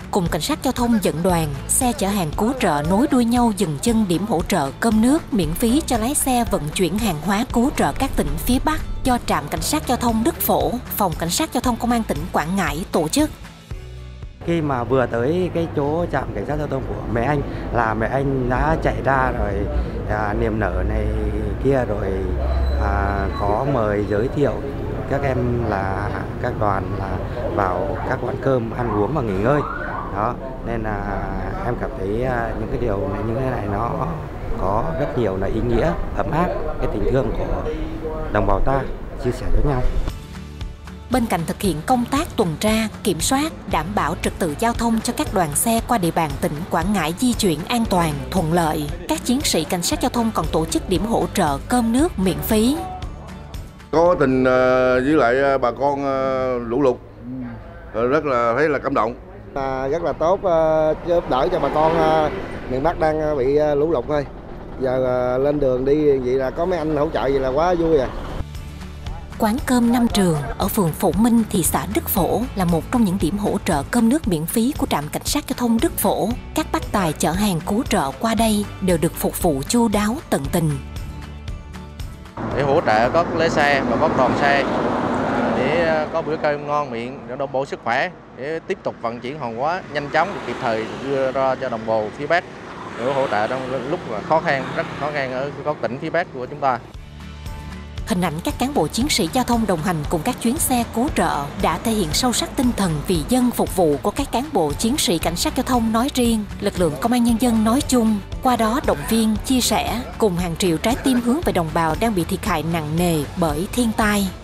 cùng cảnh sát giao thông dẫn đoàn, xe chở hàng cứu trợ nối đuôi nhau dừng chân điểm hỗ trợ cơm nước miễn phí cho lái xe vận chuyển hàng hóa cứu trợ các tỉnh phía Bắc do trạm cảnh sát giao thông Đức Phổ, phòng cảnh sát giao thông công an tỉnh Quảng Ngãi tổ chức. Khi mà vừa tới cái chỗ trạm cảnh sát giao thông của mẹ anh là mẹ anh đã chạy ra rồi niềm nở này kia rồi có mời giới thiệu các em là các đoàn là vào các quán cơm ăn uống và nghỉ ngơi. Đó, nên là em cảm thấy những cái điều này như thế này nó có rất nhiều là ý nghĩa ấm áp cái tình thương của đồng bào ta chia sẻ với nhau. Bên cạnh thực hiện công tác tuần tra, kiểm soát, đảm bảo trật tự giao thông cho các đoàn xe qua địa bàn tỉnh Quảng Ngãi di chuyển an toàn, thuận lợi, các chiến sĩ cảnh sát giao thông còn tổ chức điểm hỗ trợ cơm nước miễn phí. Có tình với lại bà con lũ lụt rất là thấy là cảm động. Rất là tốt, giúp đỡ cho bà con miền Bắc đang bị lũ lụt thôi. Giờ lên đường đi vậy là có mấy anh hỗ trợ vậy là quá vui rồi. Quán cơm Nam Trường ở phường Phổ Minh, thị xã Đức Phổ là một trong những điểm hỗ trợ cơm nước miễn phí của trạm cảnh sát giao thông Đức Phổ. Các bác tài chở hàng cứu trợ qua đây đều được phục vụ chu đáo tận tình. Để hỗ trợ các lái xe và các đoàn xe để có bữa cơm ngon miệng để đảm bảo sức khỏe, để tiếp tục vận chuyển hàng hóa nhanh chóng kịp thời đưa ra cho đồng bào phía Bắc để hỗ trợ trong lúc khó khăn, rất khó khăn ở các tỉnh phía Bắc của chúng ta. Hình ảnh các cán bộ chiến sĩ giao thông đồng hành cùng các chuyến xe cứu trợ đã thể hiện sâu sắc tinh thần vì dân phục vụ của các cán bộ chiến sĩ cảnh sát giao thông nói riêng, lực lượng công an nhân dân nói chung. Qua đó động viên, chia sẻ cùng hàng triệu trái tim hướng về đồng bào đang bị thiệt hại nặng nề bởi thiên tai.